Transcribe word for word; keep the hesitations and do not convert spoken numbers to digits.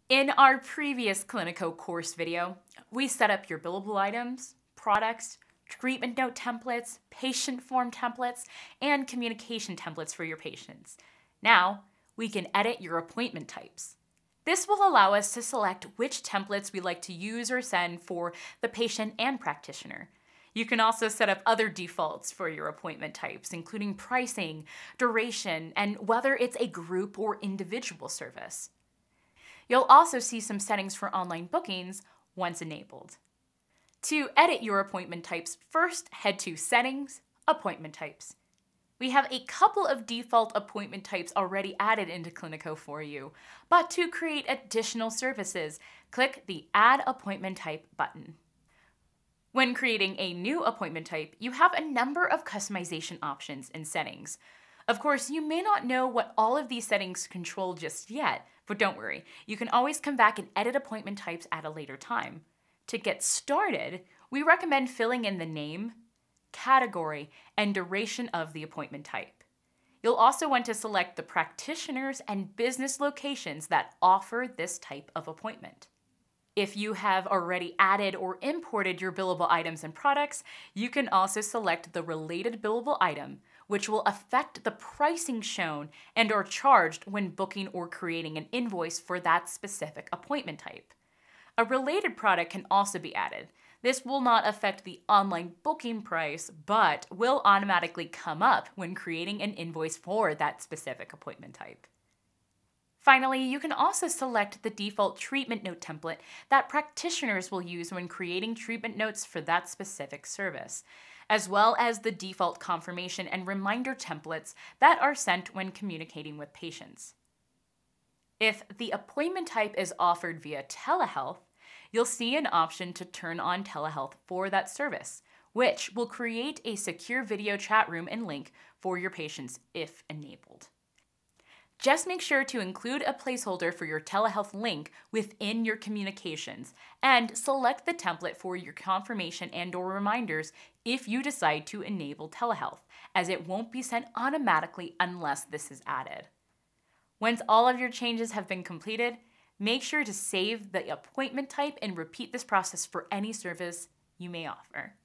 In our previous Cliniko course video, we set up your billable items, products, treatment note templates, patient form templates, and communication templates for your patients. Now, we can edit your appointment types. This will allow us to select which templates we like to use or send for the patient and practitioner. You can also set up other defaults for your appointment types, including pricing, duration, and whether it's a group or individual service. You'll also see some settings for online bookings once enabled. To edit your appointment types, first head to Settings, Appointment Types. We have a couple of default appointment types already added into Cliniko for you, but to create additional services, click the Add Appointment Type button. When creating a new appointment type, you have a number of customization options and settings. Of course, you may not know what all of these settings control just yet, but don't worry, you can always come back and edit appointment types at a later time. To get started, we recommend filling in the name, category, and duration of the appointment type. You'll also want to select the practitioners and business locations that offer this type of appointment. If you have already added or imported your billable items and products, you can also select the related billable item, which will affect the pricing shown and or charged when booking or creating an invoice for that specific appointment type. A related product can also be added. This will not affect the online booking price, but will automatically come up when creating an invoice for that specific appointment type. Finally, you can also select the default treatment note template that practitioners will use when creating treatment notes for that specific service, as well as the default confirmation and reminder templates that are sent when communicating with patients. If the appointment type is offered via telehealth, you'll see an option to turn on telehealth for that service, which will create a secure video chat room and link for your patients if enabled. Just make sure to include a placeholder for your telehealth link within your communications and select the template for your confirmation and or reminders if you decide to enable telehealth, as it won't be sent automatically unless this is added. Once all of your changes have been completed, make sure to save the appointment type and repeat this process for any service you may offer.